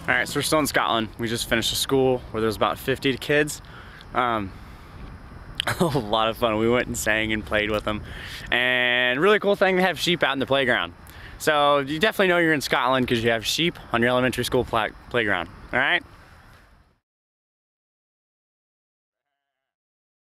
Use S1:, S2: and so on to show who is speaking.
S1: All right, so we're still in Scotland. We just finished a school where there's about 50 kids. A lot of fun. We went and sang and played with them. And really cool thing, they have sheep out in the playground. So you definitely know you're in Scotland because you have sheep on your elementary school playground. All right?